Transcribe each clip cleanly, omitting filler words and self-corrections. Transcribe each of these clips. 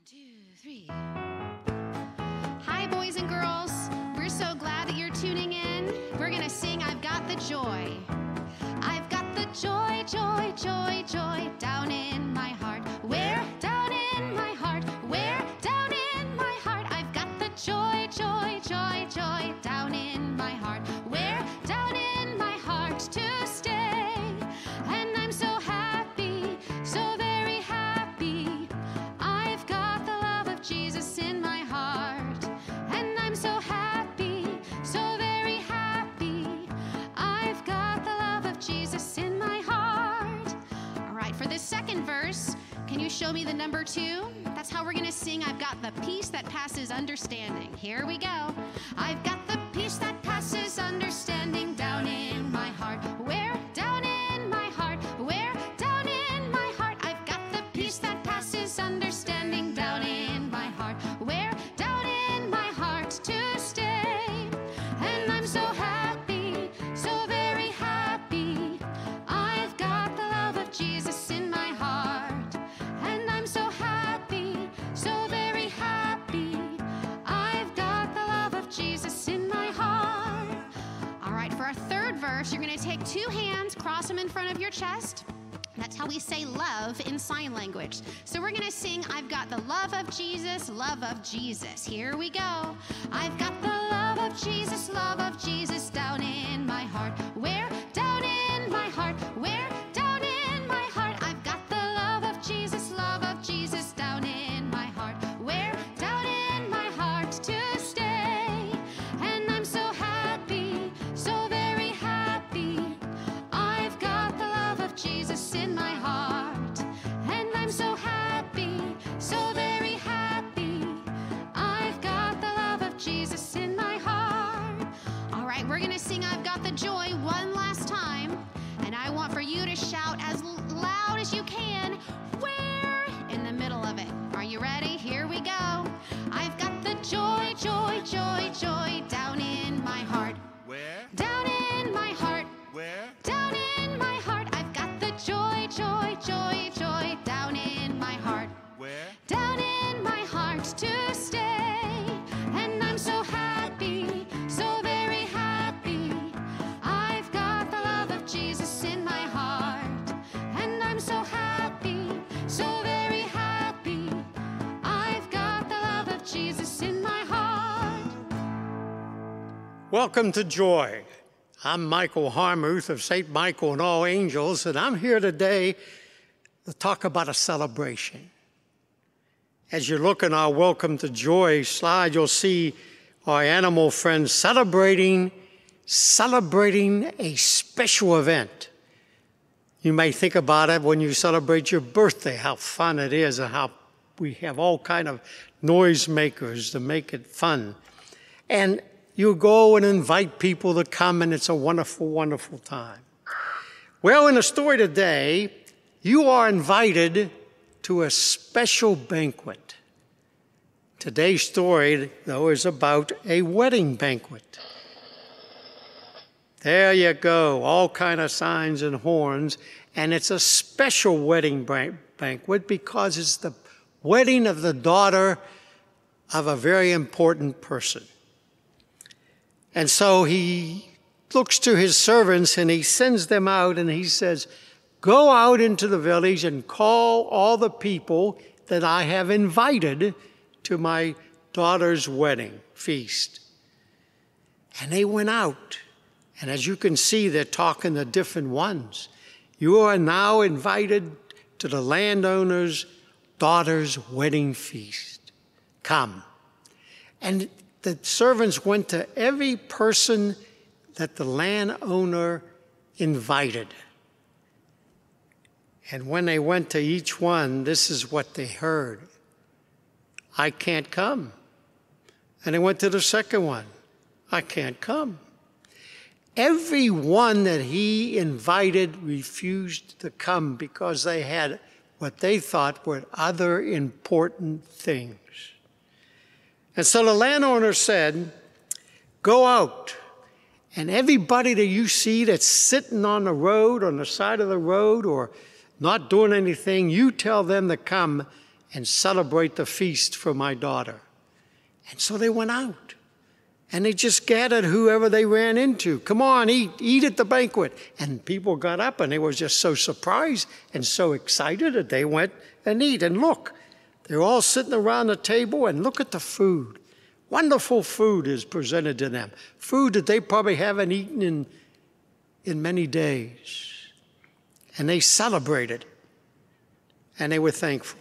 2, 3. Hi, boys and girls. We're so glad that you're tuning in. We're going to sing I've Got the Joy. I've got the joy, joy, joy, joy down in my heart. Where? Down in my heart. Where? Down in my heart. I've got the joy, joy, joy, joy down in my heart. Where? Down in my heart to stay. And I'm so happy, so very happy. I've got the love of Jesus in my heart. And I'm so happy, so very happy. I've got the love of Jesus in my heart. All right, for this second verse, can you show me the number 2? That's how we're going to sing I've got the peace that passes understanding. Here we go. I've got the peace that passes understanding down in my heart. Where? Down in my heart. Where? Down in my heart. I've got the peace that passes understanding down in my heart. Where? Down in my heart to stay. And I'm so happy, so very happy. I've got the love of Jesus in my heart. And I'm so happy, so very happy. I've got the love of Jesus in my heart. All right, for our third verse, you're going to take 2 hands, cross them in front of your chest. That's how we say love in sign language. So we're going to sing I've got the love of Jesus, love of Jesus. Here we go. I've got the love of Jesus down in my heart. Where? Down in my heart. Where? Down in my heart. I've got the love of Jesus down in my heart. Where? Down in my heart to stay. And I'm so happy, so very happy. I've got the love of Jesus in my heart. And I'm so happy, so very happy. I've got the love of Jesus in my heart. All right, we're going to sing I've Got the Joy one last time. And I want for you to shout as loud as you can, where? In the middle of it. Are you ready? Here we go. I've got the joy, joy, joy, joy down in my heart. Where? Down in my heart. Where? Down in my heart. I've got the joy, joy, joy, joy down in my heart. Where? Down in my heart to stay. And I'm so happy, so very happy. I've got the love of Jesus in my heart. And I'm so happy, so very happy. I've got the love of Jesus in my heart. Welcome to Joy. I'm Michael Harmuth of St. Michael and All Angels, and I'm here today to talk about a celebration. As you look in our Welcome to Joy slide, you'll see our animal friends celebrating a special event. You may think about it when you celebrate your birthday, how fun it is and how we have all kind of noisemakers to make it fun. And you go and invite people to come, and it's a wonderful, wonderful time. Well, in the story today, you are invited to a special banquet. Today's story, though, is about a wedding banquet. There you go, all kind of signs and horns, and it's a special wedding banquet because it's the wedding of the daughter of a very important person. And so he looks to his servants and he sends them out and he says, go out into the village and call all the people that I have invited to my daughter's wedding feast. And they went out. And as you can see, they're talking to different ones. You are now invited to the landowner's daughter's wedding feast. Come. And the servants went to every person that the landowner invited. And when they went to each one, this is what they heard. I can't come. And they went to the second one. I can't come. Every one that he invited refused to come because they had what they thought were other important things. And so the landowner said, go out, and everybody that you see that's sitting on the road, on the side of the road, or not doing anything, you tell them to come and celebrate the feast for my daughter. And so they went out, and they just gathered whoever they ran into. Come on, eat at the banquet. And people got up, and they were just so surprised and so excited that they went and eat. And look, they're all sitting around the table, and look at the food. Wonderful food is presented to them. Food that they probably haven't eaten in many days. And they celebrated, and they were thankful.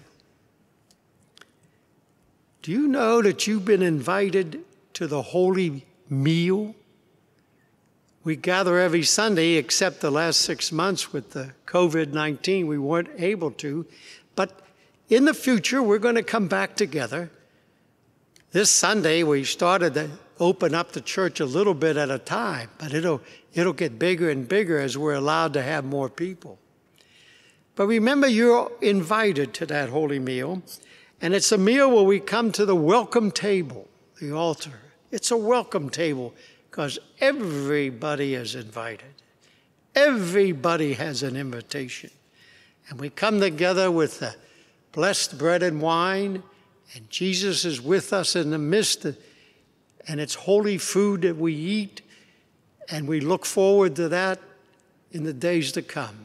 Do you know that you've been invited to the holy meal? We gather every Sunday, except the last 6 months with the COVID-19, we weren't able to. But in the future, we're going to come back together. This Sunday, we started to open up the church a little bit at a time, but it'll get bigger and bigger as we're allowed to have more people. But remember, you're invited to that holy meal, and it's a meal where we come to the welcome table, the altar. It's a welcome table because everybody is invited. Everybody has an invitation. And we come together with the blessed bread and wine, and Jesus is with us in the midst, and it's holy food that we eat, and we look forward to that in the days to come.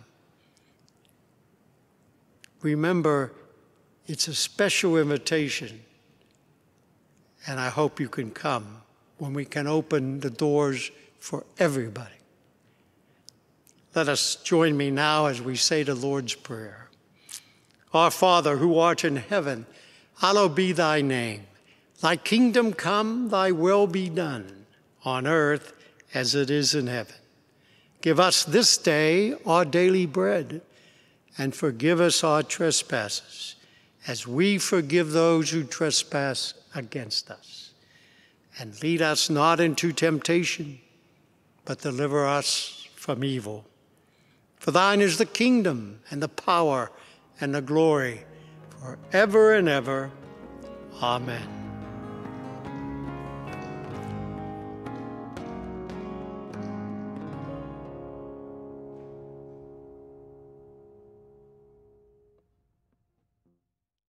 Remember, it's a special invitation, and I hope you can come when we can open the doors for everybody. Let us join me now as we say the Lord's Prayer. Our Father, who art in heaven, hallowed be thy name. Thy kingdom come, thy will be done, on earth as it is in heaven. Give us this day our daily bread, and forgive us our trespasses, as we forgive those who trespass against us. And lead us not into temptation, but deliver us from evil. For thine is the kingdom, and the power, and the glory, forever and ever. Amen.